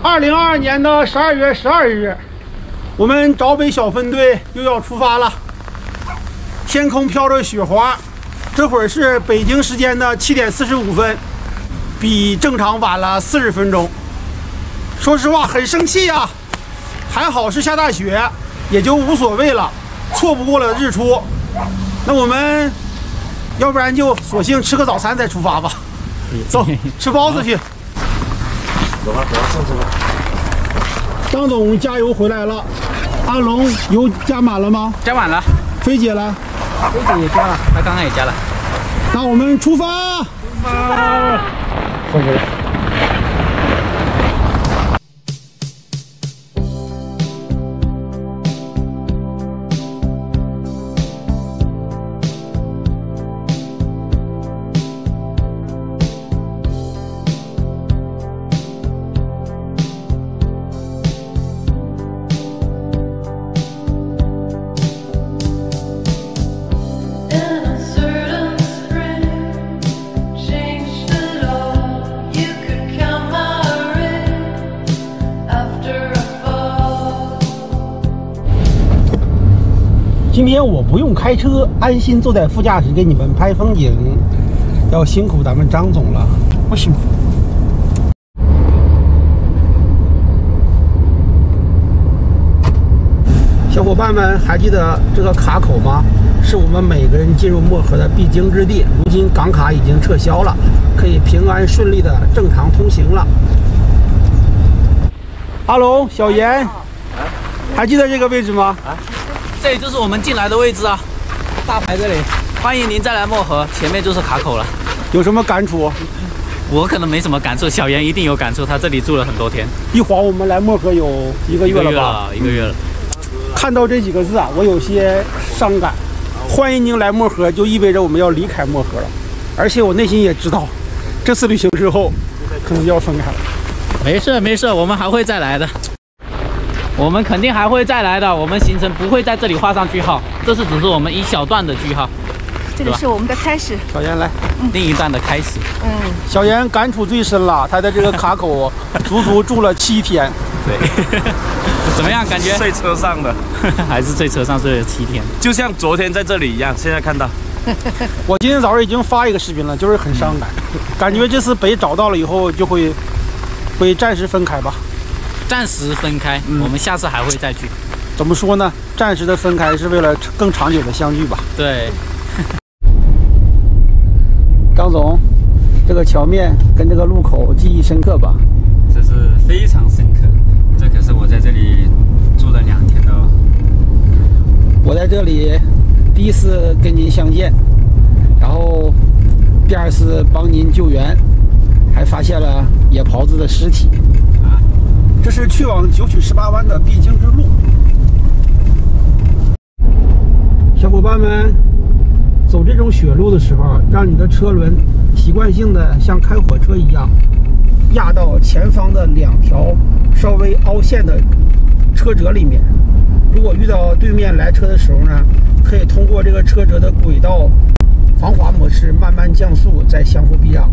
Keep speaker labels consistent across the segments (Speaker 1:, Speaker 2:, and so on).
Speaker 1: 2022年的12月12日，我们闸北小分队又要出发了。天空飘着雪花，这会儿是北京时间的7点45分，比正常晚了40分钟。说实话，很生气呀！还好是下大雪，也就无所谓了，错不过了日出。那我们要不然就索性吃个早餐再出发吧。走，吃包子去。
Speaker 2: 走吧，走吧，上车吧。
Speaker 1: 张总加油回来了，阿龙油加满了吗？
Speaker 3: 加满了。
Speaker 1: 菲姐呢？
Speaker 3: 菲姐也加了，她刚刚也加了。
Speaker 1: 那我们出发！出
Speaker 3: 发！
Speaker 1: 回来。今天我不用开车，安心坐在副驾驶给你们拍风景，要辛苦咱们张总了，不辛苦。小伙伴们还记得这个卡口吗？是我们每个人进入漠河的必经之地。如今港卡已经撤销了，可以平安顺利的正常通行了。阿龙、小严，还记得这个位置吗？
Speaker 3: 这里就是我们进来的位置啊，大牌这里，欢迎您再来漠河，前面就是卡口了。
Speaker 1: 有什么感触？
Speaker 3: 我可能没什么感触，小严一定有感触，他这里住了很多天。
Speaker 1: 一晃我们来漠河有1个月了吧？
Speaker 3: 一个月了。
Speaker 1: 看到这几个字啊，我有些伤感。欢迎您来漠河，就意味着我们要离开漠河了。而且我内心也知道，这次旅行之后，可能就要分开了。
Speaker 3: 没事没事，我们还会再来的。我们肯定还会再来的，我们行程不会在这里画上句号，这是只是我们一小段的句号。
Speaker 4: 这里是我们的开始。
Speaker 1: 小严来，
Speaker 3: 另一段的开始。
Speaker 1: 小严感触最深了，他在这个卡口足足住了7天。
Speaker 3: 对，怎么样？感觉
Speaker 2: 睡车上的，
Speaker 3: 还是睡车上睡了7天，
Speaker 2: 就像昨天在这里一样。现在看到，
Speaker 1: 我今天早上已经发一个视频了，就是很伤感，感觉这次北找到了以后就会暂时分开吧。
Speaker 3: 暂时分开，我们下次还会再聚。
Speaker 1: 怎么说呢？暂时的分开是为了更长久的相聚吧。
Speaker 3: 对。
Speaker 1: 张总，这个桥面跟这个路口记忆深刻吧？
Speaker 5: 这是非常深刻，这可是我在这里住了2天的哦。
Speaker 1: 我在这里第一次跟您相见，然后第2次帮您救援，还发现了野狍子的尸体。这是去往9曲18湾的必经之路。小伙伴们，走这种雪路的时候，让你的车轮习惯性的像开火车一样压到前方的2条稍微凹陷的车辙里面。如果遇到对面来车的时候呢，可以通过这个车辙的轨道防滑模式慢慢降速，再相互避让。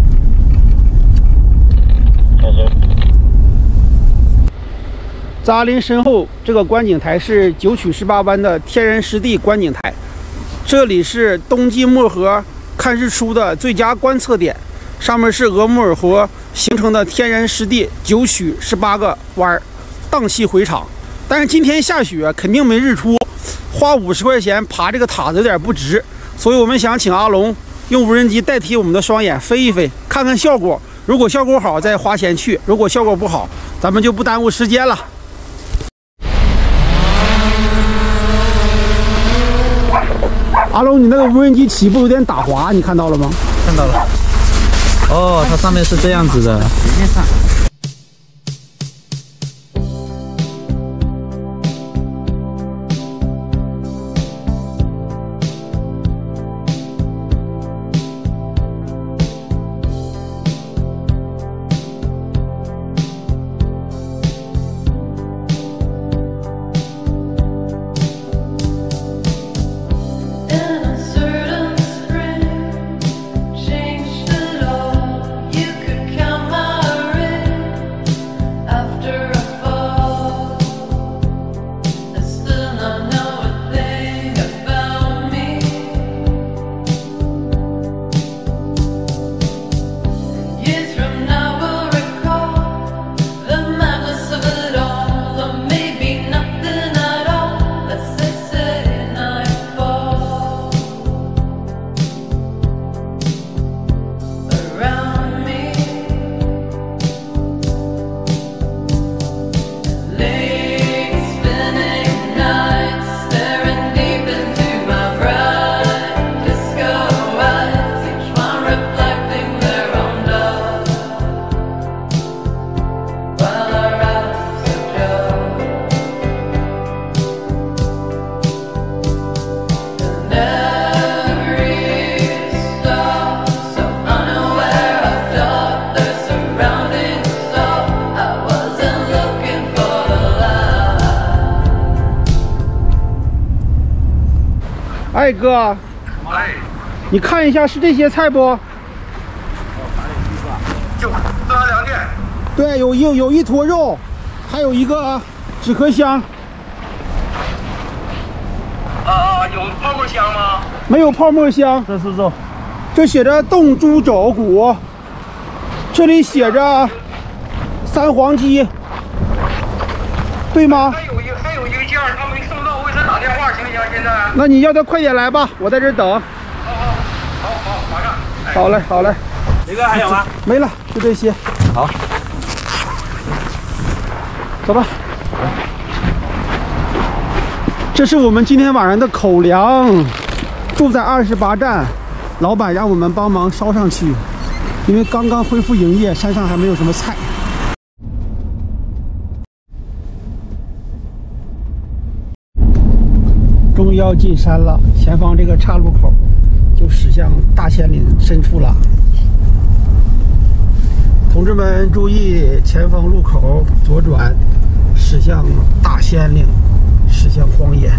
Speaker 1: 在阿林身后，这个观景台是9曲18湾的天然湿地观景台，这里是冬季漠河看日出的最佳观测点。上面是额木尔河形成的天然湿地9曲18个湾，荡气回肠。但是今天下雪，肯定没日出，花50块钱爬这个塔子有点不值，所以我们想请阿龙用无人机代替我们的双眼飞一飞，看看效果。如果效果好，再花钱去；如果效果不好，咱们就不耽误时间了。阿龙，你那个无人机起步有点打滑，你看到了吗？
Speaker 3: 看到了。哦，它上面是这样子的。
Speaker 1: 哎哥，
Speaker 6: 哎，
Speaker 1: 你看一下是这些菜不？
Speaker 6: 就这2件。
Speaker 1: 对，有一坨肉，还有一个纸壳箱。
Speaker 6: 有泡沫箱吗？
Speaker 1: 没有泡沫箱。
Speaker 2: 这是肉，
Speaker 1: 这写着冻猪肘骨，这里写着3黄鸡，对吗？
Speaker 6: 还有一个件儿，他没送到，我给他打电话行不行？现在？
Speaker 1: 那你要他快点来吧，我在这儿等。
Speaker 6: 好，马上。
Speaker 1: 好嘞，好嘞。
Speaker 2: 雷哥还有吗？
Speaker 1: 没了，就这些。
Speaker 2: 好，
Speaker 1: 走吧。这是我们今天晚上的口粮，住在28站，老板让我们帮忙捎上去，因为刚刚恢复营业，山上还没有什么菜。终于要进山了，前方这个岔路口就驶向大仙岭深处了。同志们注意，前方路口左转，驶向大仙岭，驶向荒野。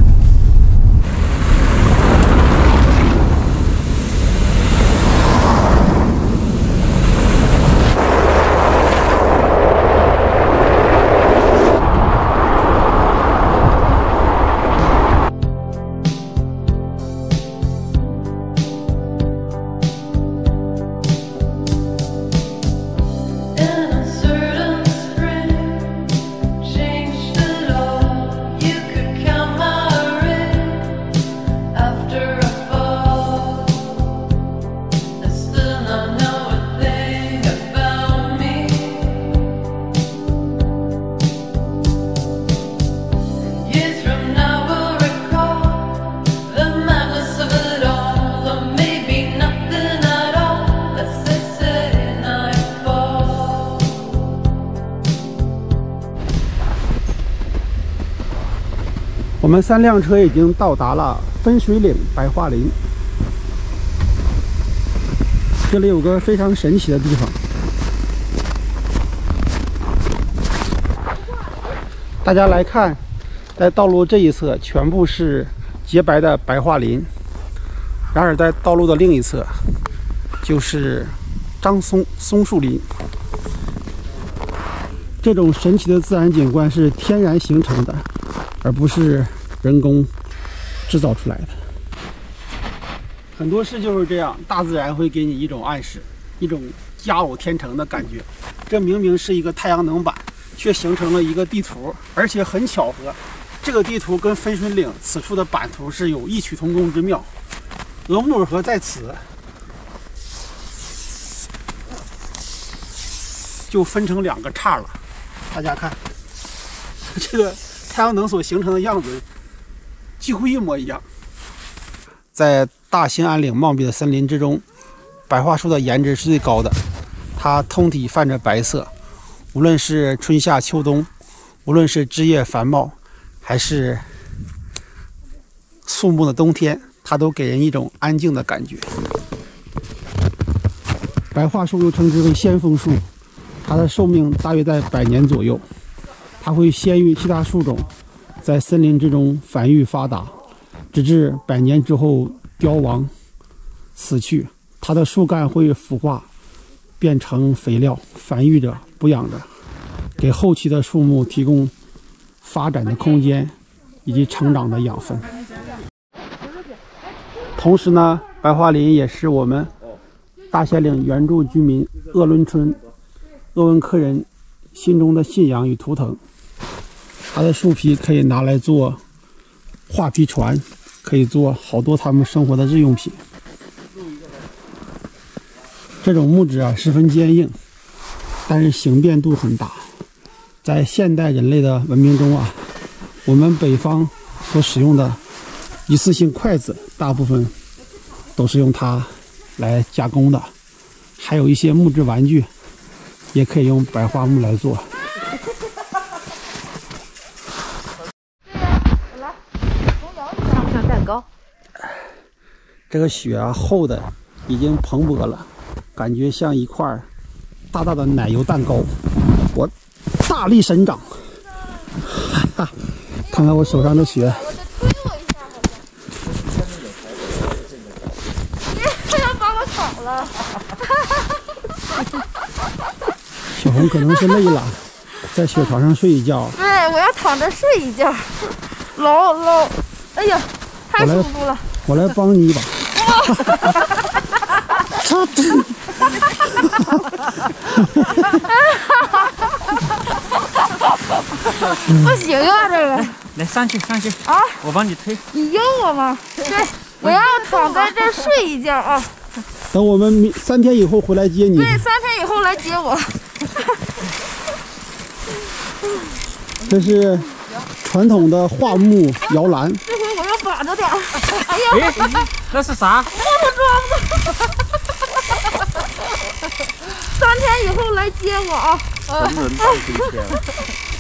Speaker 1: 我们3辆车已经到达了分水岭白桦林。这里有个非常神奇的地方，大家来看，在道路这一侧全部是洁白的白桦林，然而在道路的另一侧就是樟松树林。这种神奇的自然景观是天然形成的，而不是人工制造出来的。很多事就是这样，大自然会给你一种暗示，一种佳偶天成的感觉。这明明是一个太阳能板，却形成了一个地图，而且很巧合，这个地图跟分水岭此处的版图是有异曲同工之妙。额木尔河在此，就分成2个岔了。大家看，这个太阳能所形成的样子几乎一模一样。在大兴安岭茂密的森林之中，白桦树的颜值是最高的，它通体泛着白色，无论是春夏秋冬，无论是枝叶繁茂，还是肃穆的冬天，它都给人一种安静的感觉。白桦树又称之为先锋树，它的寿命大约在100年左右，它会先于其他树种在森林之中繁育发达，直至100年之后凋亡死去。它的树干会腐化变成肥料，繁育着补养着，给后期的树木提供发展的空间以及成长的养分。同时呢，白桦林也是我们大仙岭原住居民鄂伦村鄂温克人心中的信仰与图腾。它的树皮可以拿来做画皮船，可以做好多他们生活的日用品。这种木质啊十分坚硬，但是形变度很大。在现代人类的文明中啊，我们北方所使用的一次性筷子大部分都是用它来加工的，还有一些木质玩具也可以用白桦木来做。
Speaker 4: 上蛋糕，
Speaker 1: 这个雪啊厚的已经蓬勃了，感觉像一块大大的奶油蛋糕。我大力神掌，哈哈，看看我手上的雪。 红可能是累了，在雪床上睡一觉。
Speaker 4: 对，我要躺着睡一觉，老，哎呀，太舒服了。
Speaker 1: 我来帮你一把。
Speaker 4: 不行啊，这个
Speaker 3: 来上去
Speaker 4: 啊，
Speaker 3: 我帮你推。
Speaker 4: 你用我吗？对，我要躺在这儿睡一觉啊。
Speaker 1: 等我们3天以后回来接你。
Speaker 4: 对，3天以后来接我。
Speaker 1: 这是传统的桦木摇篮。
Speaker 4: 这回我要把着点儿。哎呀，
Speaker 3: 那是啥？
Speaker 4: 3天以后来接我啊！
Speaker 2: 人人到今天。